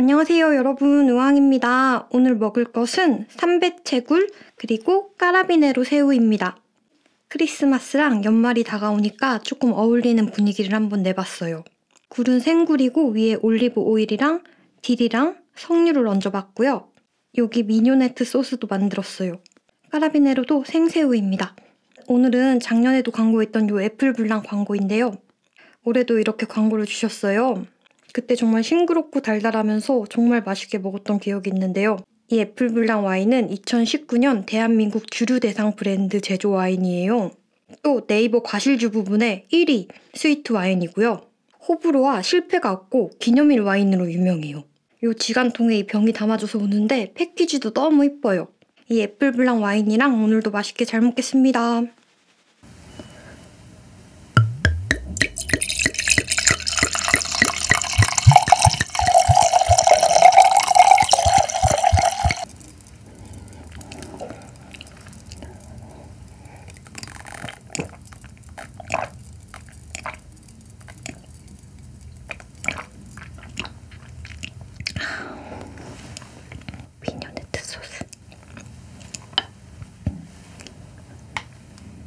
안녕하세요 여러분, 우왕입니다. 오늘 먹을 것은 삼배채굴 그리고 까라비네로 새우입니다. 크리스마스랑 연말이 다가오니까 조금 어울리는 분위기를 한번 내봤어요. 굴은 생굴이고 위에 올리브 오일이랑 딜이랑 석류를 얹어봤고요. 여기 미뇨네트 소스도 만들었어요. 까라비네로도 생새우입니다. 오늘은 작년에도 광고했던 요 애플블랑 광고인데요. 올해도 이렇게 광고를 주셨어요. 그때 정말 싱그럽고 달달하면서 정말 맛있게 먹었던 기억이 있는데요. 이 애플블랑 와인은 2019년 대한민국 주류대상 브랜드 제조 와인이에요. 또 네이버 과실주 부분에 1위 스위트 와인이고요. 호불호와 실패가 없고 기념일 와인으로 유명해요. 이 지간통에 이 병이 담아져서 오는데 패키지도 너무 이뻐요. 이 애플블랑 와인이랑 오늘도 맛있게 잘 먹겠습니다. 미녀네트 소스.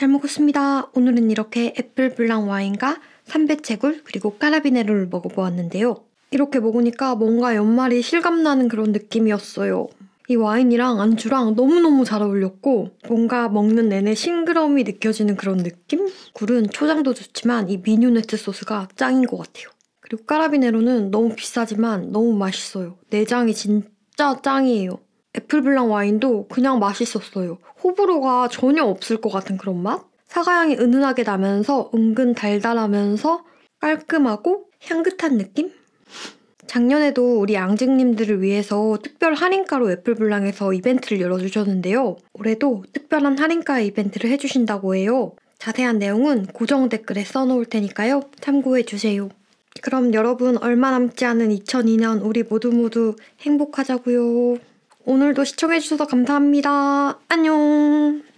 잘 먹었습니다. 오늘은 이렇게 애플블랑 와인과 삼배채굴 그리고 까라비네로를 먹어보았는데요. 이렇게 먹으니까 뭔가 연말이 실감나는 그런 느낌이었어요. 이 와인이랑 안주랑 너무너무 잘 어울렸고 뭔가 먹는 내내 싱그러움이 느껴지는 그런 느낌? 굴은 초장도 좋지만 이 미뉴네트 소스가 짱인 것 같아요. 그리고 까라비네로는 너무 비싸지만 너무 맛있어요. 내장이 진짜 짱이에요. 애플블랑 와인도 그냥 맛있었어요. 호불호가 전혀 없을 것 같은 그런 맛? 사과향이 은은하게 나면서 은근 달달하면서 깔끔하고 향긋한 느낌? 작년에도 우리 앙증님들을 위해서 특별 할인가로 애플블랑에서 이벤트를 열어주셨는데요. 올해도 특별한 할인가의 이벤트를 해주신다고 해요. 자세한 내용은 고정 댓글에 써놓을 테니까요. 참고해주세요. 그럼 여러분 얼마 남지 않은 2002년 우리 모두 행복하자고요. 오늘도 시청해주셔서 감사합니다. 안녕.